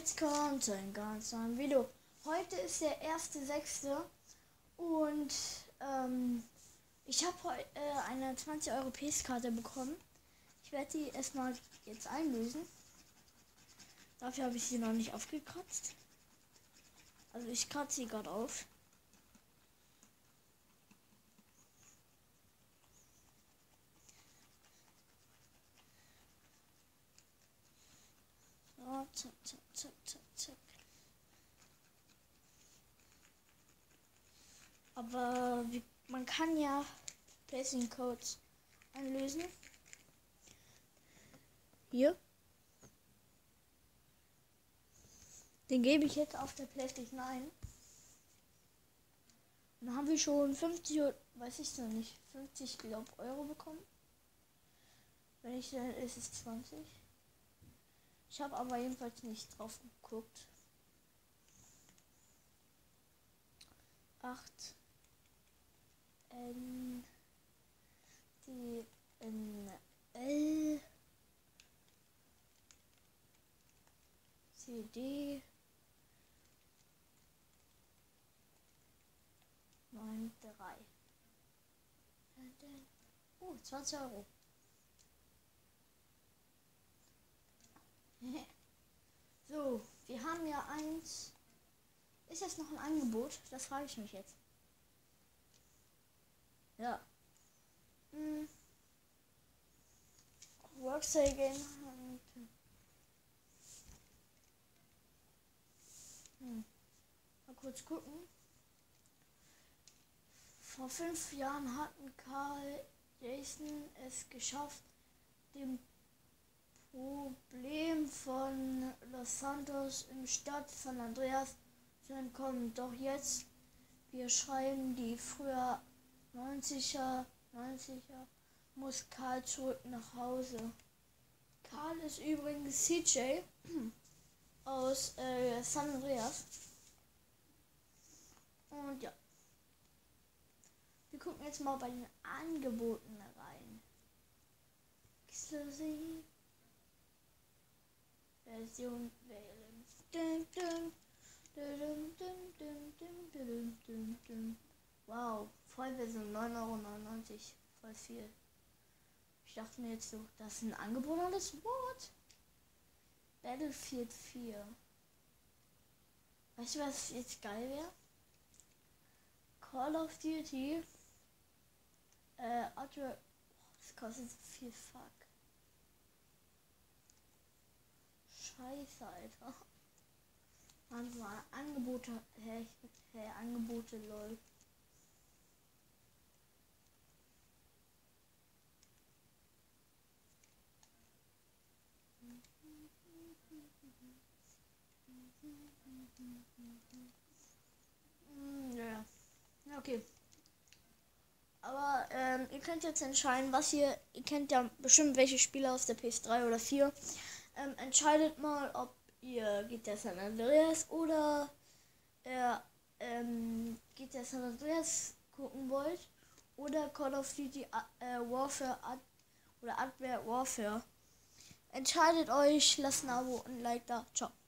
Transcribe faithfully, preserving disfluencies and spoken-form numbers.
jetzt kommt ein ganz neues Video. Heute ist der erste sechste und ähm, ich habe heute äh, eine zwanzig Euro P S-Karte bekommen. Ich werde die erstmal jetzt einlösen. Dafür habe ich sie noch nicht aufgekratzt. Also ich kratze sie gerade auf. So, zack, zack, zack, zack, zack. Aber wie, man kann ja Placing Codes einlösen. Hier. Den gebe ich jetzt auf der PlayStation ein. Und dann haben wir schon fünfzig, weiß ich noch nicht, fünfzig glaub, Euro bekommen. Wenn ich dann ist es zwanzig. Ich habe aber jedenfalls nicht drauf geguckt. acht N D N L C D neun drei. Oh, zwanzig Euro. So, wir haben ja eins. Ist das noch ein Angebot? Das frage ich mich jetzt. Ja. Hm. Worksay Game. Hm. Mal kurz gucken. Vor fünf Jahren hatten Karl Jason es geschafft, dem Problem von Los Santos im Stadt San Andreas zu entkommen. Doch jetzt, wir schreiben die früher neunziger, neunziger, muss Karl zurück nach Hause. Karl ist übrigens C J aus äh, San Andreas. Und ja. Wir gucken jetzt mal bei den Angeboten rein. Exklusiv. Version wählen. Dun, dun, dun, dun, dun, dun, dun, dun, dun. Wow, Vollversion neun Euro neunundneunzig. Voll viel. Ich dachte mir jetzt so, das ist ein Angebot alles. What? Battlefield vier. Weißt du, was jetzt geil wäre? Call of Duty. Äh, Auto. Oh, das kostet so viel, fuck. Scheiße, Alter. Mann, mal Angebote. Hä, hey, hey, Angebote, lol. Ja. Ja, okay. Aber ähm, ihr könnt jetzt entscheiden, was ihr. Ihr kennt ja bestimmt welche Spiele aus der P S drei oder vier. Ähm, entscheidet mal, ob ihr G T A San Andreas oder äh, ähm, G T A San Andreas gucken wollt oder Call of Duty äh, Warfare Ad oder Advanced Warfare. Entscheidet euch, lasst ein Abo und ein Like da. Ciao.